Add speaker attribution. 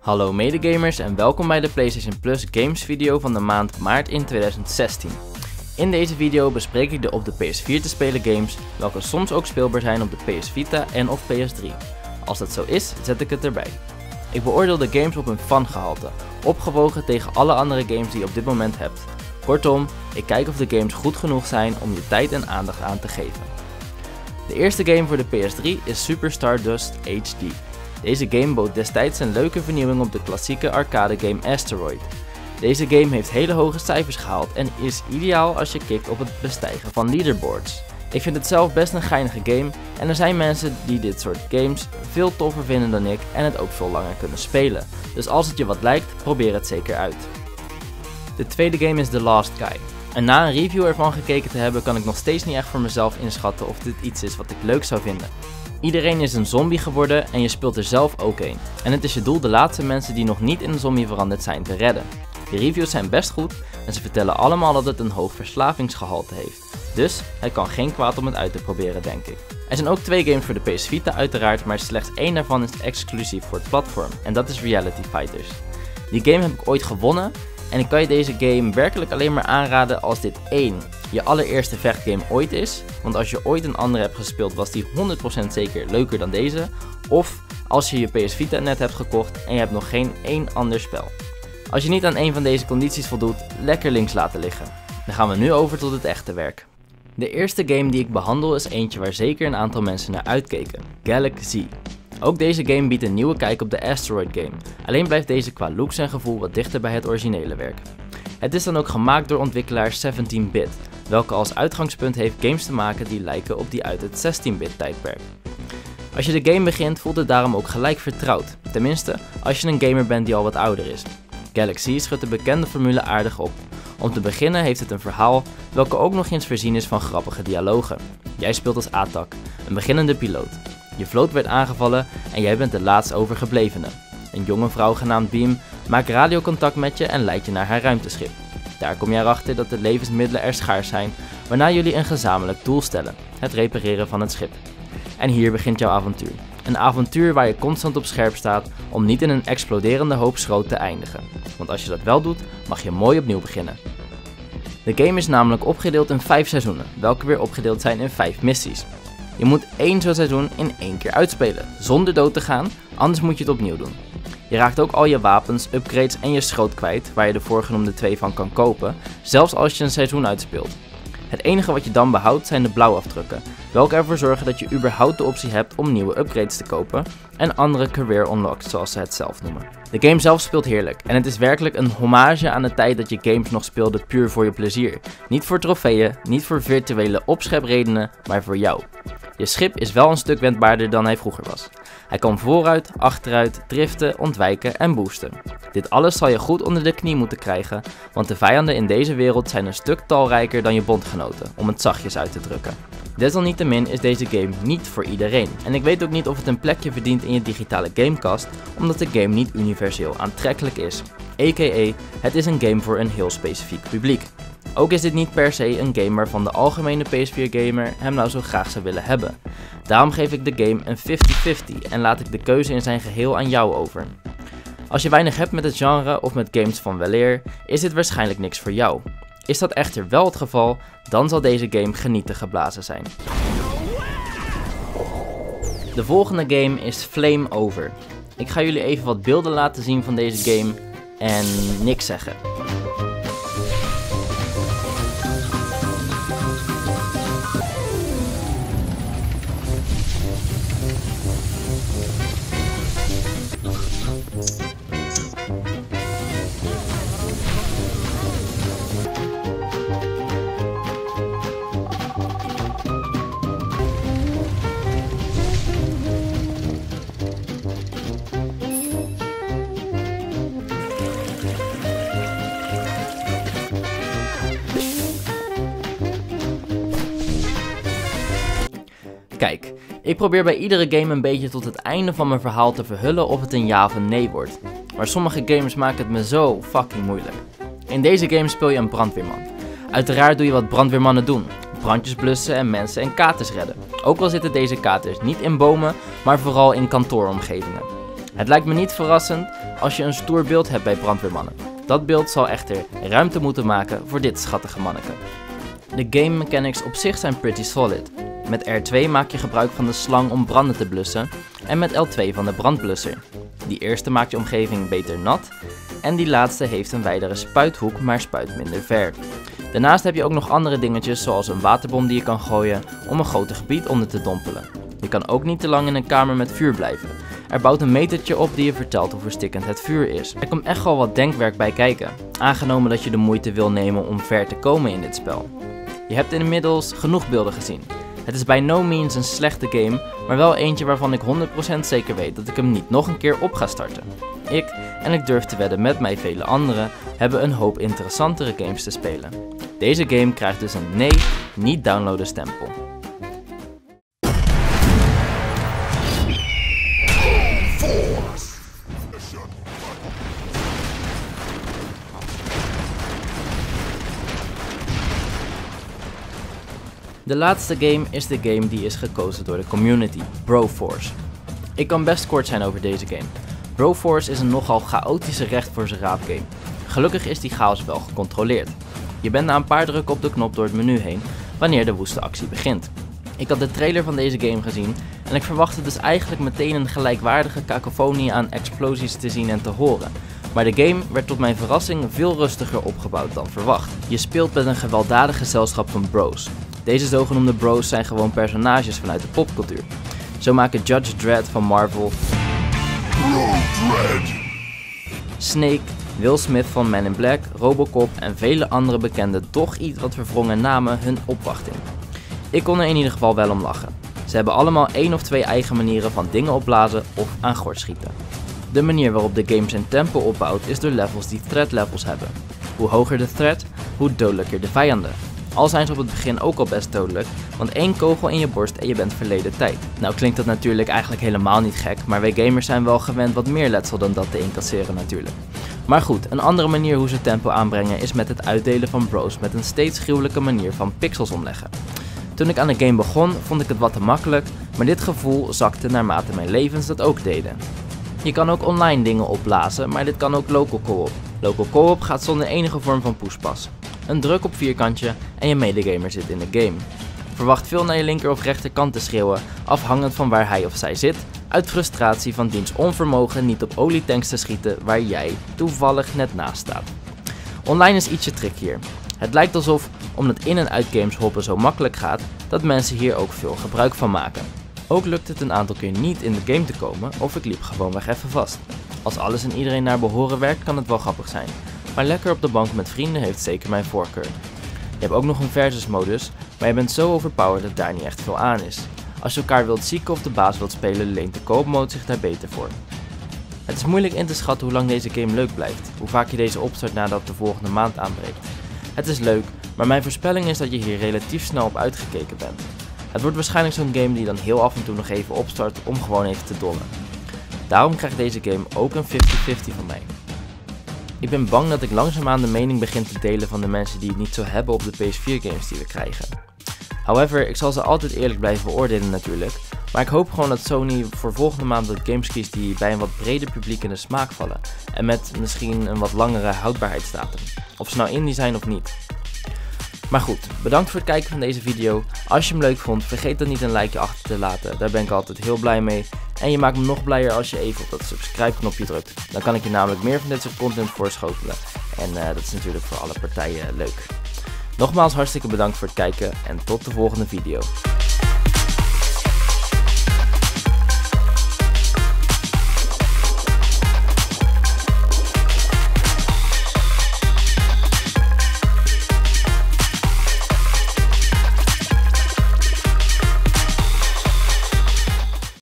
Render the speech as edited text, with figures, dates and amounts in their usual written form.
Speaker 1: Hallo medegamers en welkom bij de PlayStation Plus Games video van de maand maart in 2016. In deze video bespreek ik de op de PS4 te spelen games, welke soms ook speelbaar zijn op de PS Vita en of PS3. Als dat zo is, zet ik het erbij. Ik beoordeel de games op hun fangehalte, opgewogen tegen alle andere games die je op dit moment hebt. Kortom, ik kijk of de games goed genoeg zijn om je tijd en aandacht aan te geven. De eerste game voor de PS3 is Super Stardust HD. Deze game bood destijds een leuke vernieuwing op de klassieke arcade game Asteroid. Deze game heeft hele hoge cijfers gehaald en is ideaal als je kikt op het bestijgen van leaderboards. Ik vind het zelf best een geinige game en er zijn mensen die dit soort games veel toffer vinden dan ik en het ook veel langer kunnen spelen. Dus als het je wat lijkt, probeer het zeker uit. De tweede game is The Last Guy. En na een review ervan gekeken te hebben kan ik nog steeds niet echt voor mezelf inschatten of dit iets is wat ik leuk zou vinden. Iedereen is een zombie geworden en je speelt er zelf ook een. En het is je doel de laatste mensen die nog niet in een zombie veranderd zijn te redden. De reviews zijn best goed en ze vertellen allemaal dat het een hoog verslavingsgehalte heeft. Dus het kan geen kwaad om het uit te proberen, denk ik. Er zijn ook 2 games voor de PS Vita uiteraard, maar slechts 1 daarvan is exclusief voor het platform. En dat is Reality Fighters. Die game heb ik ooit gewonnen. En ik kan je deze game werkelijk alleen maar aanraden als dit 1. Je allereerste vechtgame ooit is, want als je ooit een andere hebt gespeeld was die 100% zeker leuker dan deze. Of als je je PS Vita net hebt gekocht en je hebt nog geen één ander spel. Als je niet aan een van deze condities voldoet, lekker links laten liggen. Dan gaan we nu over tot het echte werk. De eerste game die ik behandel is eentje waar zeker een aantal mensen naar uitkeken, Galaxy. Ook deze game biedt een nieuwe kijk op de Asteroid game, alleen blijft deze qua looks en gevoel wat dichter bij het originele werk. Het is dan ook gemaakt door ontwikkelaar 17-bit, welke als uitgangspunt heeft games te maken die lijken op die uit het 16-bit tijdperk. Als je de game begint voelt het daarom ook gelijk vertrouwd, tenminste als je een gamer bent die al wat ouder is. Galaxy schudt de bekende formule aardig op. Om te beginnen heeft het een verhaal, welke ook nog eens voorzien is van grappige dialogen. Jij speelt als Atak, een beginnende piloot. Je vloot werd aangevallen en jij bent de laatst overgeblevene. Een jonge vrouw genaamd Beam maakt radiocontact met je en leidt je naar haar ruimteschip. Daar kom je erachter dat de levensmiddelen er schaars zijn, waarna jullie een gezamenlijk doel stellen, het repareren van het schip. En hier begint jouw avontuur. Een avontuur waar je constant op scherp staat om niet in een exploderende hoop schroot te eindigen. Want als je dat wel doet, mag je mooi opnieuw beginnen. De game is namelijk opgedeeld in 5 seizoenen, welke weer opgedeeld zijn in 5 missies. Je moet 1 zo'n seizoen in 1 keer uitspelen, zonder dood te gaan, anders moet je het opnieuw doen. Je raakt ook al je wapens, upgrades en je schroot kwijt, waar je de voorgenoemde 2 van kan kopen, zelfs als je een seizoen uitspeelt. Het enige wat je dan behoudt zijn de blauwafdrukken, welke ervoor zorgen dat je überhaupt de optie hebt om nieuwe upgrades te kopen en andere career unlocks zoals ze het zelf noemen. De game zelf speelt heerlijk en het is werkelijk een hommage aan de tijd dat je games nog speelde puur voor je plezier. Niet voor trofeeën, niet voor virtuele opschepredenen, maar voor jou. Je schip is wel een stuk wendbaarder dan hij vroeger was. Hij kan vooruit, achteruit, driften, ontwijken en boosten. Dit alles zal je goed onder de knie moeten krijgen, want de vijanden in deze wereld zijn een stuk talrijker dan je bondgenoten, om het zachtjes uit te drukken. Desalniettemin is deze game niet voor iedereen en ik weet ook niet of het een plekje verdient in je digitale gamekast, omdat de game niet universeel aantrekkelijk is. A.k.a. het is een game voor een heel specifiek publiek. Ook is dit niet per se een game waarvan de algemene PS4 gamer hem nou zo graag zou willen hebben. Daarom geef ik de game een 50-50 en laat ik de keuze in zijn geheel aan jou over. Als je weinig hebt met het genre of met games van weleer, is dit waarschijnlijk niks voor jou. Is dat echter wel het geval, dan zal deze game genieten geblazen zijn. De volgende game is Flame Over. Ik ga jullie even wat beelden laten zien van deze game en niks zeggen. Kijk, ik probeer bij iedere game een beetje tot het einde van mijn verhaal te verhullen of het een ja of een nee wordt. Maar sommige games maken het me zo fucking moeilijk. In deze game speel je een brandweerman. Uiteraard doe je wat brandweermannen doen. Brandjes blussen en mensen en katers redden. Ook al zitten deze katers niet in bomen, maar vooral in kantooromgevingen. Het lijkt me niet verrassend als je een stoer beeld hebt bij brandweermannen. Dat beeld zal echter ruimte moeten maken voor dit schattige manneke. De game mechanics op zich zijn pretty solid. Met R2 maak je gebruik van de slang om branden te blussen en met L2 van de brandblusser. Die eerste maakt je omgeving beter nat en die laatste heeft een wijdere spuithoek, maar spuit minder ver. Daarnaast heb je ook nog andere dingetjes zoals een waterbom die je kan gooien om een groter gebied onder te dompelen. Je kan ook niet te lang in een kamer met vuur blijven. Er bouwt een metertje op die je vertelt hoe verstikkend het vuur is. Er komt echt wel wat denkwerk bij kijken, aangenomen dat je de moeite wil nemen om ver te komen in dit spel. Je hebt inmiddels genoeg beelden gezien. Het is bij no means een slechte game, maar wel eentje waarvan ik 100% zeker weet dat ik hem niet nog een keer op ga starten. Ik, en ik durf te wedden met mij vele anderen, hebben een hoop interessantere games te spelen. Deze game krijgt dus een nee, niet downloaden stempel. De laatste game is de game die is gekozen door de community, Broforce. Ik kan best kort zijn over deze game. Broforce is een nogal chaotische recht voor zijn raap game. Gelukkig is die chaos wel gecontroleerd. Je bent na een paar drukken op de knop door het menu heen wanneer de woeste actie begint. Ik had de trailer van deze game gezien en ik verwachtte dus eigenlijk meteen een gelijkwaardige cacophonie aan explosies te zien en te horen. Maar de game werd tot mijn verrassing veel rustiger opgebouwd dan verwacht. Je speelt met een gewelddadig gezelschap van bros. Deze zogenoemde bros zijn gewoon personages vanuit de popcultuur. Zo maken Judge Dredd van Marvel, Snake, Will Smith van Men in Black, Robocop en vele andere bekende toch iets wat verwrongen namen hun opwachting. Ik kon er in ieder geval wel om lachen. Ze hebben allemaal 1 of 2 eigen manieren van dingen opblazen of aan gort schieten. De manier waarop de game zijn tempo opbouwt is door levels die threat levels hebben. Hoe hoger de threat, hoe dodelijker de vijanden. Al zijn ze op het begin ook al best dodelijk, want 1 kogel in je borst en je bent verleden tijd. Nou klinkt dat natuurlijk eigenlijk helemaal niet gek, maar wij gamers zijn wel gewend wat meer letsel dan dat te incasseren natuurlijk. Maar goed, een andere manier hoe ze tempo aanbrengen is met het uitdelen van bros met een steeds gruwelijke manier van pixels omleggen. Toen ik aan de game begon vond ik het wat te makkelijk, maar dit gevoel zakte naarmate mijn levens dat ook deden. Je kan ook online dingen opblazen, maar dit kan ook local co-op. Local co-op gaat zonder enige vorm van poespas. Een druk op vierkantje en je medegamer zit in de game. Verwacht veel naar je linker of rechterkant te schreeuwen, afhangend van waar hij of zij zit, uit frustratie van diens onvermogen niet op olietanks te schieten waar jij toevallig net naast staat. Online is ietsje trickier. Het lijkt alsof, omdat in- en uit games hoppen zo makkelijk gaat, dat mensen hier ook veel gebruik van maken. Ook lukt het een aantal keer niet in de game te komen of ik liep gewoonweg even vast. Als alles en iedereen naar behoren werkt kan het wel grappig zijn, maar lekker op de bank met vrienden heeft zeker mijn voorkeur. Je hebt ook nog een versus modus, maar je bent zo overpowered dat daar niet echt veel aan is. Als je elkaar wilt zieken of de baas wilt spelen, leent de co-op mode zich daar beter voor. Het is moeilijk in te schatten hoe lang deze game leuk blijft, hoe vaak je deze opstart nadat de volgende maand aanbreekt. Het is leuk, maar mijn voorspelling is dat je hier relatief snel op uitgekeken bent. Het wordt waarschijnlijk zo'n game die dan heel af en toe nog even opstart om gewoon even te dollen. Daarom krijgt deze game ook een 50-50 van mij. Ik ben bang dat ik langzaamaan de mening begin te delen van de mensen die het niet zo hebben op de PS4 games die we krijgen. However, ik zal ze altijd eerlijk blijven beoordelen natuurlijk, maar ik hoop gewoon dat Sony voor volgende maand wat games kiest die bij een wat breder publiek in de smaak vallen en met misschien een wat langere houdbaarheidsdatum, of ze nou indie zijn of niet. Maar goed, bedankt voor het kijken van deze video. Als je hem leuk vond, vergeet dan niet een likeje achter te laten, daar ben ik altijd heel blij mee. En je maakt me nog blijer als je even op dat subscribe knopje drukt. Dan kan ik je namelijk meer van dit soort content voorschotelen. En dat is natuurlijk voor alle partijen leuk. Nogmaals hartstikke bedankt voor het kijken en tot de volgende video.